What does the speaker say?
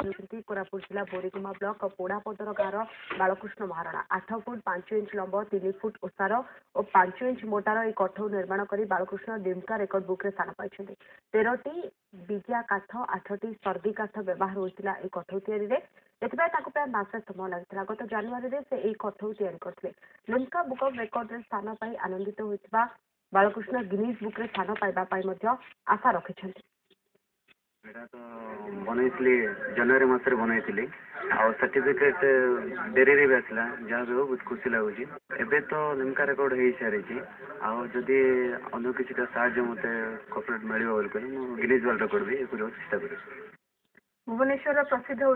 ହେଉଛନ୍ତି କୋରାପୁଟ ଜିଲ୍ଲା ବୋରିଗୁମା ବ୍ଲକ ପୋଡ଼ାପଦର ଗାଁର ବାଳକୃଷ୍ଣ ମହାରଣା। 8 ଫୁଟ 5 ଇଞ୍ଚ ଲମ୍ବ 3 ଫୁଟ ଓସାର ଓ 5 ଇଞ୍ଚ ମୋଟାର ଏହି କଠଉ ନିର୍ମାଣ କରି ବାଳକୃଷ୍ଣ ଲିମ୍କା ରେକର୍ଡ ବୁକ୍ରେ ସ୍ଥାନ ପାଇଛନ୍ତି। 13ଟି ବିଜା କାଠ 8ଟି ସର୍ଦି କାଠ ବ୍ୟବହାର ହୋଇଥିଲା ଏହି କଠଉ ତିଆରିରେ। ଏଥିପାଇଁ ତାଙ୍କୁ ପ୍ରାୟ ମାସେ ସମୟ ଲାଗିଥିଲା। ଗତ ଜାନୁଆରୀରେ ସେ ଏହି କଠଉ ତିଆରି କରିଥିଲେ। ଲିମ୍କା ବୁକ୍ ଅଫ୍ ରେକର୍ଡରେ ସ୍ଥାନ ପାଇ ଆନନ୍ଦିତ ହୋଇଥିବା ବାଳକୃଷ୍ଣ ଗିନିଜ୍ ବୁକ୍ରେ ସ୍ଥାନ ପାଇବା ପାଇଁ ମଧ୍ୟ ଆଶା ରଖିଛନ୍ତି। ଏଇଟା ତ ବନେଇଥିଲି ଜାନୁଆରୀ ମାସରେ ବନେଇଥିଲି ଆଉ ସାର୍ଟିଫିକେଟ୍ ଡେରିରେ ବି ଆସିଲା। ଯାହା ବି ହଉ ବହୁତ ଖୁସି ଲାଗୁଛି। ଏବେ ତ ଲିମ୍କା ରେକର୍ଡ ହେଇସାରିଛି ଆଉ ଯଦି ଅନ୍ୟ କିଛିଟା ସାହାଯ୍ୟ ମୋତେ କର୍ପୋରେଟ୍ ମିଳିବ ବୋଲି କହିଲେ ମୁଁ ଗିନିଜ୍ ୱାର୍ଲ୍ଡ ରେକର୍ଡ ବି କରିବାକୁ ଚେଷ୍ଟା କରିବି। ଭୁବନେଶ୍ୱରର ପ୍ରସିଦ୍ଧ